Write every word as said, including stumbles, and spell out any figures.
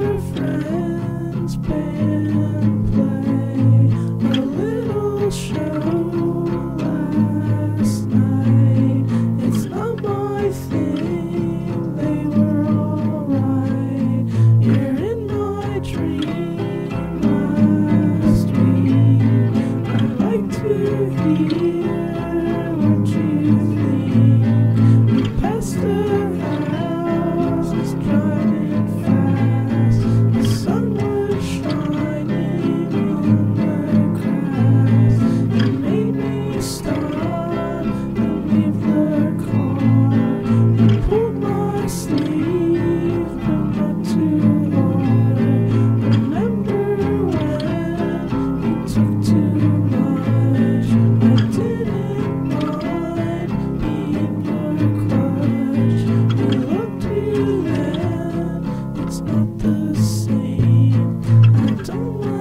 your friends band play a little show last night. It's not my thing, they were alright. You're in my dream last week. I'd like to hear what you think. We passed the houses driving fast. The sun was shining on the grass. It made me stop and leave the car. You pulled my sleeve, but not too hard. Remember when you took too much? I didn't mind being your crutch. We loved you then, it's not the same. I don't